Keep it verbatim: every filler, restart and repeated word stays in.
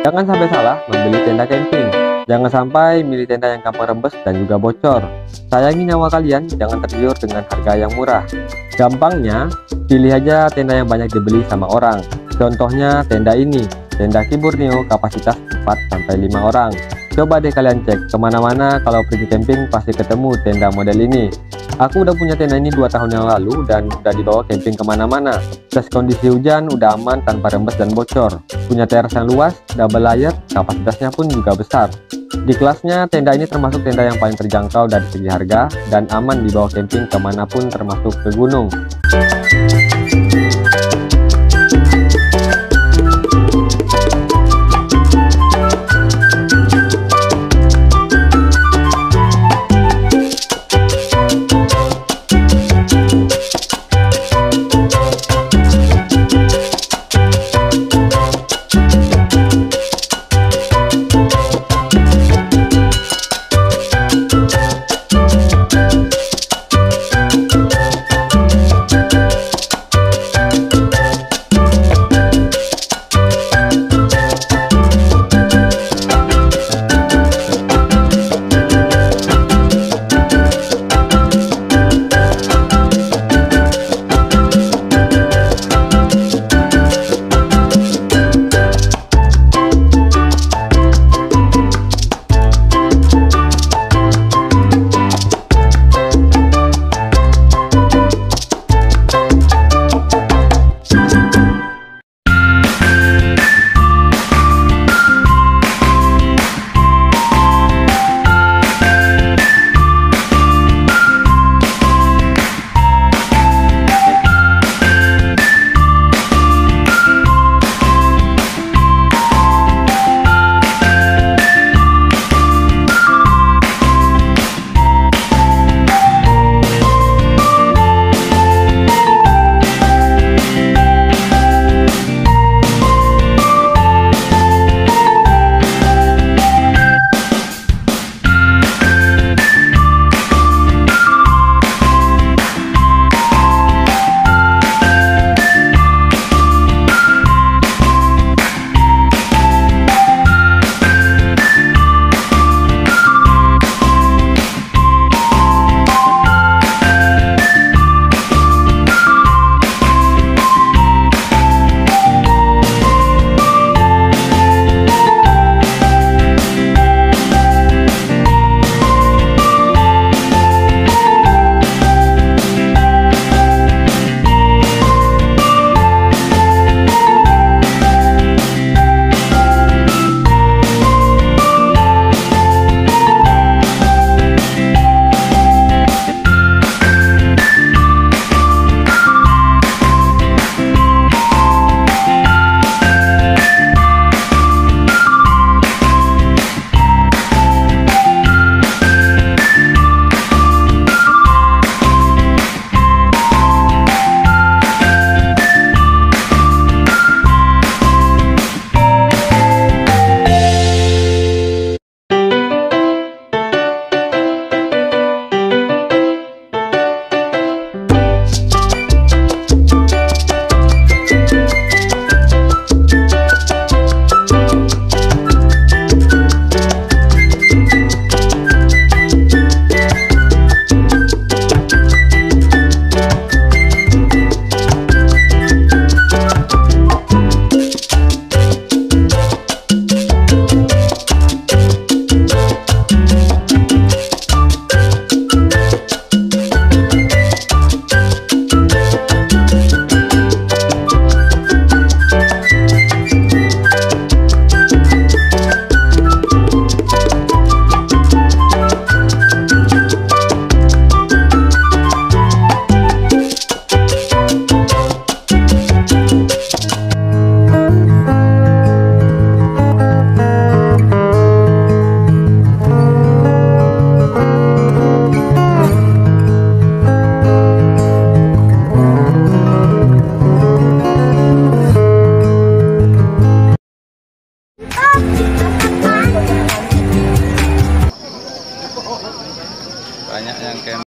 Jangan sampai salah membeli tenda camping. Jangan sampai milih tenda yang gampang rembes dan juga bocor. Sayangi nyawa kalian, jangan tergiur dengan harga yang murah. Gampangnya, pilih aja tenda yang banyak dibeli sama orang. Contohnya tenda ini, tenda Kiburneo kapasitas empat sampai lima orang. Coba deh kalian cek kemana-mana, kalau pergi camping pasti ketemu tenda model ini. Aku udah punya tenda ini dua tahun yang lalu dan udah dibawa camping kemana-mana. Plus kondisi hujan udah aman tanpa rembes dan bocor. Punya teras yang luas, double layer, kapasitasnya pun juga besar. Di kelasnya tenda ini termasuk tenda yang paling terjangkau dari segi harga dan aman dibawa camping kemanapun termasuk ke gunung.